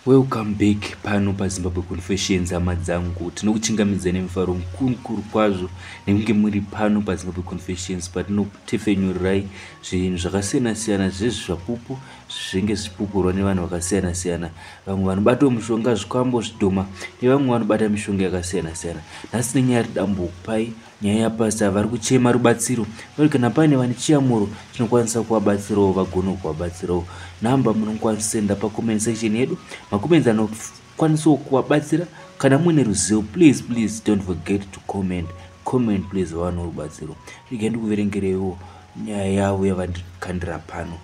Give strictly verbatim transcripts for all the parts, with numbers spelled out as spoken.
Welcome back pano paZimbabwe Confessions hama dzangu. Tinokuchingamidza nemufaro mukuru kwazvo nekunge muri pano paZimbabwe Confessions patinotefenyurirai zvinhu zvakasiyana siyana zvezvi zvapupu zvinenge zvichipupurwa nevanhu vakasiyana siyana. Vamwe vanobata mishonga zvikwambo zvidhoma nevamwe vanobata mishonga yakasiyana siyana. Nhasi nenyaya dambokupai nyaya yapasita vari kuchema rubatsiro. Vari kana pane vane chiyamuro tinokwanisa kuvabatsirawo vagone kuvabatsirawo. Namba munokwanisa senda pacomment section yedu. Makomenzi anokwanisawo kuvabatsira kana muine ruzivo. Please please don't forget to comment. Comment please vano rubatsiro. Ndiga ndikuverengerewo nyaya yavo yavandikandira pano.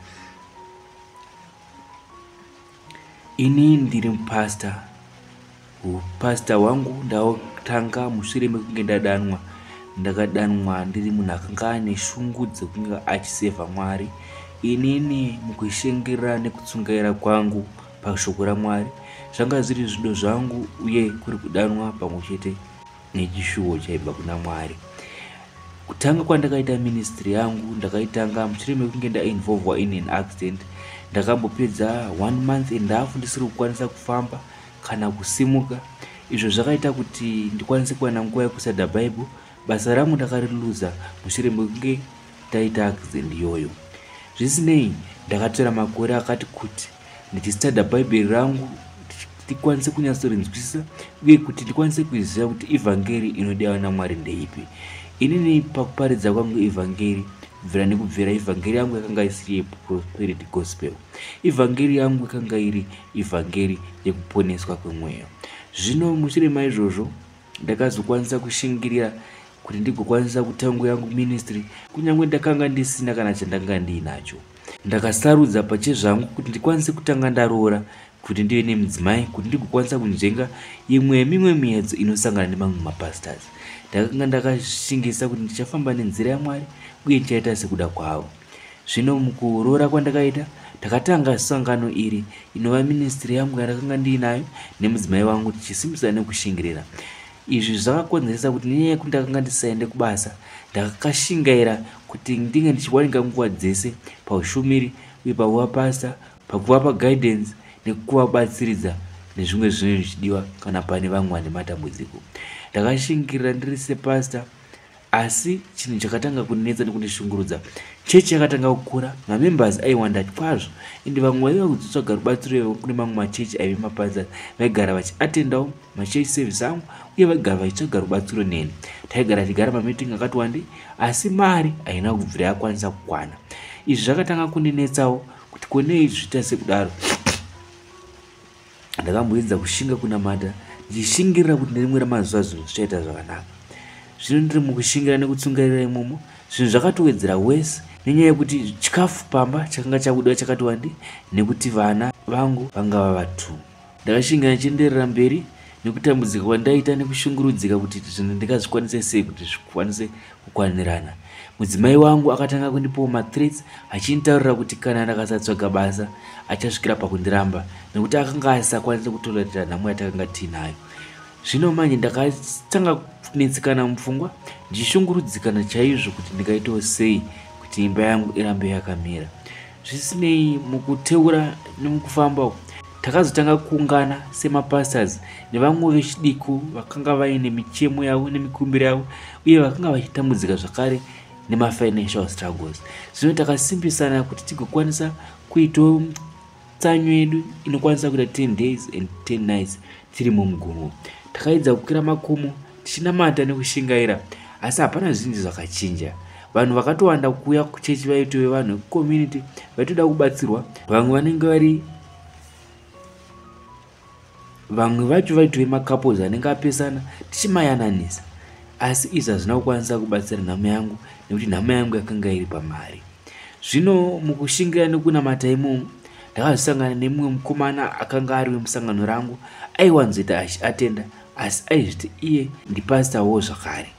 Ini ndiri mupasta. Upasta wangu ndawotanga mushure mekunge ndadanwa. Ndakadanwa ndiri munhu akanga ane shungu dzekunge achisevha Mwari. Inini mukushengera nekutsungaira kwangu pashoko raMwari zvanga zviri zvido zvangu uye kuri kudanwa pamwe chete nechishuwo chaibva kuna Mwari. Kutanga kwandakaita ministry yangu ndakaitanga mushure mekunge ndainvolvwa in an accident. Ndakambopedza one month and half ndisiri kukwanisa kufamba kana kusimuka. Izvo zvakaita kuti ndikwanise kuwana nguva yekusada Bible. Basa rangu ndakariluza mushure mekunge ndaita accident iyoyo. Zvisinei ndakatora makore akati kuti ndichistada Bible rangu tikwanise kunyatsorinzwisisa uye kuti tikwanise kuziva kuti evangeri inodiwa naMwari ndeipi. Inini pakuparidza kwangu evangeri kubvira nekubvira evangeri yangu yakanga isiri yeprosperity gospel. Evangeri yangu yakanga iri evangeri yekuponeswa kwemweya. Zvino mushure maizvozvo ndakazokwanisa kushingirira kuti ndigokwanisa kutangura yangu ministry kunyange ndakanga ndisina kana chandanga ndinacho. Ndakasarudza pachezvangu kuti ndikwanise kutanga ndaroora kuti ndive nemudzimai kuti ndigokwanisa kunzvenga imwe yemimwe miedzo inosangana nemamwe mapastors. Ndakanga ndakashingisa kuti ndichafamba nenzira yaMwari uye ndichaita sekuda kwavo. Zvino mukuroora kwandakaita ndakatanga sangano iri inova ministry yangu yandakanga ndinayo nemudzimai wangu tichisimbisa nekushingirira. Izvi zvakakonzeresa kuti nenyaya yekuti ndakanga ndisaende kubasa ndakakashingaira kuti ndinge ndichiwanika nguva dzese paushumiri uye pauvapasta pakuvapa guidance nekuvabatsiridza nezvimwe zvinhu zvichidiwa kana pane vamwe vane matambudziko. Ndakashingirira ndiri sepasta asi chinhu chakatanga kunetsa nekundishungurudza chechi yakatanga kukura mamembers aiwanda kwazvo ende vamwe vaiva kuzotsvaga rubatsiro kune mamwe machechi aive mapasta vaigara vachiatendawo machechi service angu uye vaigara vachitsvaga rubatsiro neni. Taigara tigara mameeting akati wandei asi mari haina kubvira yakwanisa kukwana. Izvi zvakatanga kundinetsawo kuti kone izvi zviita sekudaro ndakamboedza kushinga kunamata ndichishingirira kuti nerimwe ramazuva zvinhu zvichaita zvakanaka. Zvino ndiri mukushingira nekutsungairira imomo zvinhu zvakatowedzera wese nenyaya yekuti chikafu pamba chakanga chabuda chakati wandei nekuti vana vangu vanga vava two. Ndakashingira nichienderera mberi nekutambudzika kwandaita nekushungurudzika kuti zvinhu ndingazvikwanise sei kuti zvikwanise kukwanirana. Mudzimai wangu akatanga kundipawo mathreats achinitaurira kuti kana ndakasatsvaga basa achasvikira pakundiramba nekuti akanga asakwanisa kutolerera nhamo yatakanga tiinayo. Zvino manje ndakatanga kunetsekana mupfungwa ndichishungurudzikana chaizvo kuti ndingaitawo sei kuti imba yangu irambe yakamira. Zvisinei mukuteura nemukufamba takazotanga kuungana semapastors nevamwe vechidiko vakanga vaine michemo yavo nemikumbiro yavo uye vakanga vachitambudzika zvakare nemafinancial struggles. Zvino takasimbisana kuti tigokwanisa kuitawo tsanyo yedu inokwanisa kuita ten days and ten nights tiri mumugomo. Takaedza kukwira makomo tichinamata nekushingaira asi hapana zvinhu zvakachinja. Vanhu vakatowanda kuuya kuchechi vaitove vanhu vecommunity vaitoda kubatsirwa. Vamwe vanenge vari vamwe vacho vaitove macouples anenge apesana tichimayananisa. Asi izvi hazvina kukwanisa kubatsira nhamo yangu nekuti nhamo yangu yakanga iri pamari. Zvino mukushingira nekunamata imomo ndakazosangana nemumwe mukomana akanga ari wemusangano rangu aiwanzoita achiatenda asi aizviti iye ndipasitawo zvakare.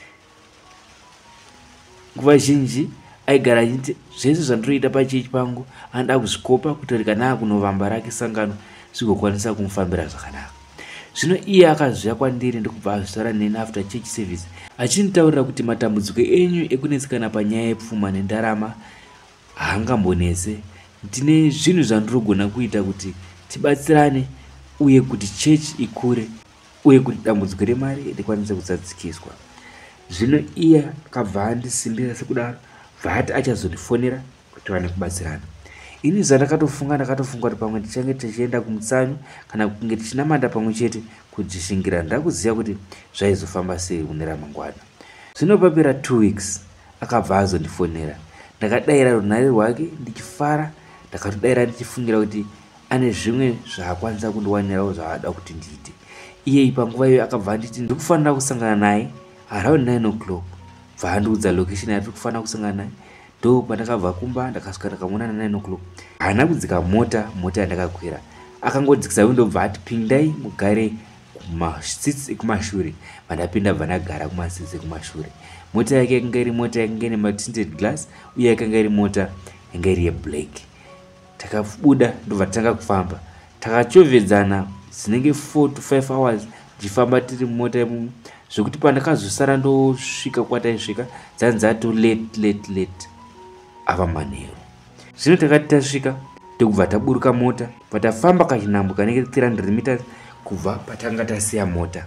Nguva zhinji aigara achiti zvese zvandinoita pachechi pangu anoda kuzvikopa kuti kana akunovamba rake sangano zvigokwanisa kumufambira zvakanaka. Zvino iye akaziva kwandiri ndokubva azvitaura neni after church service achinitaurira kuti matambudziko enyu ekunetsekana panyaya yepfuma nendarama haangambonese. Ndine zvinhu zvandinogona kuita kuti tibatsirane uye kuti chechi ikure uye kuti dambudziko remari rikwanise kusadzikiswa. Zvino iye akabva andisimbira sekudaro, bvaati achazondifonera kuti vane kubatsirana. Ini zvandakatofunga ndakatofunga kuti pamwe tichange tichienda kumutsanyu kana kunge tichinamata pamwe chete kujishingira. Ndakuziva kuti zvaizofamba sei mune ramangwana. Zvino papera two weeks akabva azondifonera. Ndakadayira runhare rwake ndichifara, ndakatodayira ndichifungira kuti ane zvimwe zvaakwanisa kundiwanirawo zvaada kuti ndiite. Iye panguva iyo akabva anditi ndikufanira kusangana naye around nine o'clock. Bva andiudza location yatiri kufanira kusangana naye. Ndo pandakabva kumba ndakasvika ndakamuona na nine o'clock. Haana kudzika mota, mota yandakakwira. Akangodzikisa windo bva ati pindai mugare kumasitsi ekumashure. Vandapinda bva ndagara kumasitsi ekumashure. Mota yake yakanga iri mota yakanga ine matinted glass uye yakanga iri mota yanga iri yeblack. Takabuda ndobva tatanga kufamba. Takachovedzana zinenge four to five hours tichifamba tiri mota imomo, zvokuti pandakazosara ndosvika kwataisvika dzanzi dzato late late late ava manheru. Zvino takati tasvika ndokubva taburuka mota, patafamba kachinhambo kanenge three hundred meters kubva patanga tasiya mota.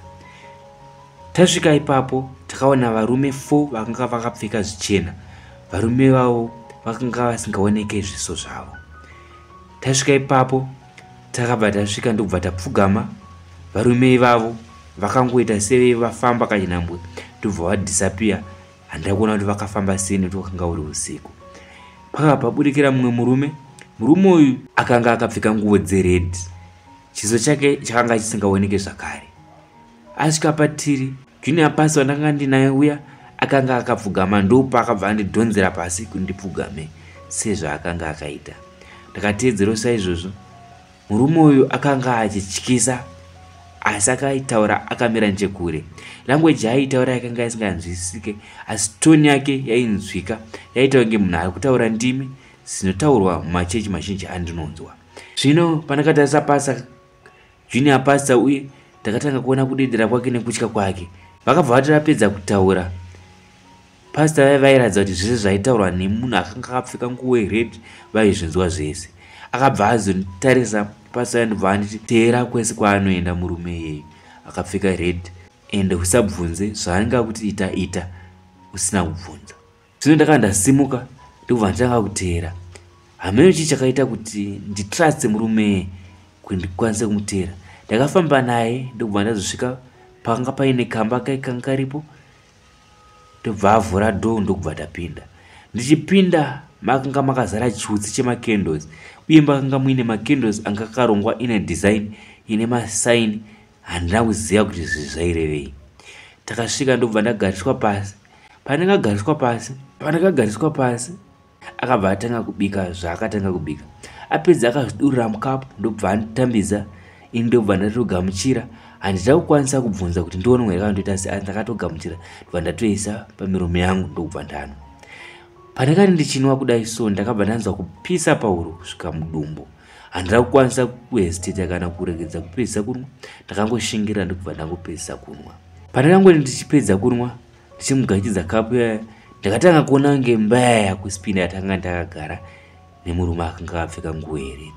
Tasvika ipapo takaona varume four vakanga vakapfeka zvichena. Varume vavo vakanga vasingaoneke zviso zvavo. Tasvika ipapo takabva tasvika ndokubva tapfugama. Varume ivavo vakangoita sevafamba kachinhambwe ndobva vadisappear. Handina kuona kuti vakafamba sei nekuti wakanga uri usiku. Pakabva paburikira mumwe murume. Murume uyu akanga akapfeka nguo dzered. Chiso chake chakanga chisingaoneke zvakare. Asvika patiri, junior pastor ndanga ndinaye uya akanga akapfugama, ndopa akabva andidhonzera pasi kuti ndipfugame sezvo akanga akaita. Ndakateedzera saizvozvo. Murume uyu akanga achityisa, asi akaitaura akamira nechekure. Language yaitaura yakanga isinganzwisisike, asi tone yake yainzwika. Yaita kunge munhu ari kutaura ndimi dzinotaurwa mumachechi mazhinji andinonzwa. Zvino pandakatarisa pasa junior pastor uye ndakatanga kuona kudedera kwake nekutya kwake. Vakabva vati vapedza kutaura, pastor vairatidza kuti zvese zvaitaurwa nemunhu akanga akapfeka nguo red vaizvinzwa zvese. Akabva azonditarisa pastor ndobva anditi teera kwese kwaanoenda murume iyeyu akapfeka red ende usabvunze zvaanga kuti ita ita usina kubvunza. Zvino ndakanga ndasimuka ndobva nditanga kuteera. Hameno chii chakaita kuti nditruste murume kuti ndikwanise kumuteera. Ndakafamba naye ndobva ndazosvika pakanga paine kamba kaikanga karipo. Ndobva avhura door ndokubva tapinda. Ndichipinda makanga makazara chiutsi chemakendles uye makanga muine makendles anga akarongwa ine design ine masign. Handina kuziva kuti zvairevei. Takasvika ndobva ndagariswa pasi. Pandakagariswa pasi, pandakagariswa pasi akabva atanga kubika zvaakatanga kubika. Apedza akazvidurira mukapu ndobva anditambidza. Ini ndobva ndatogamuchira. Handina kukwanisa kubvunza kuti ndione mwe yakandoita asi ndakatogamuchira ndobva ndatoisa pamiromo yangu ndobva ndanwa. Pandakati ndichinwa kudai so ndakabva ndanzwa kupisa pahuro kusvika mudumbu. Handina kukwanisa kuhesiteta kana kuregedza kupedza kunwa. Ndakangoshingira ndokubva ndangopedza kunwa. Pandakangoti ndichipedza kunwa ndichimugachidzidza kapu yaya, ndakatanga kuona kunge mbaya kuspina yatanga ndakagara nemurume akanga akapfeka nguo red.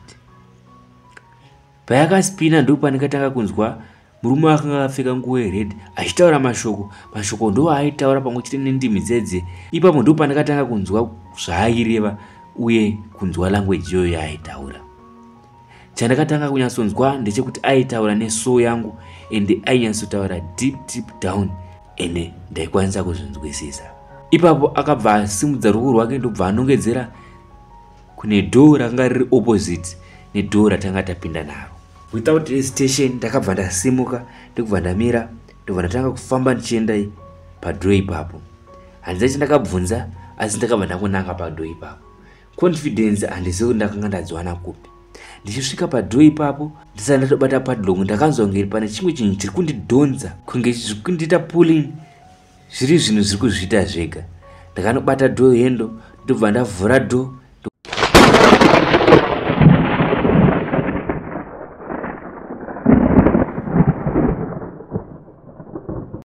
Payakaspina ndipo pandakatanga kunzwa murume akanga akapfeka nguo red achitaura mashoko. Mashoko ndo aitaura pamwe chete nendimi dzedze. Ipapo ndipo pandakatanga kunzwa zvaaireva uye kunzwa language iyoyo yaaitaura. Chandakatanga kunyatsonzwa ndechekuti aitaura nesoul yangu ende ainyatsotaura deep deep down ende ndaikwanisa kuzvinzwisisa. Ipapo akabva asimudza ruoko rwake ndobva anongedzera kune door ranga riri opposite nedoor ratanga tapinda naro. Without hesitation ndakabva ndasimuka ndokubva ndamira ndobva ndatanga kufamba ndichienda padoor ipapo. Handina chandakabvunza asi ndakabva ndakunanga padoor ipapo. Confidence handizivi kuti ndakanga ndadziwana kupi. Ndichisvika padoor ipapo ndisati ndatobata padlock ndakanzwa kunge pane chimwe chinhu chiri kundidhonza kunge zviri kundiita pulling. Zviri zvinhu zviri kuzviita zvega. Ndakanobata door handle ndobva ndavhura door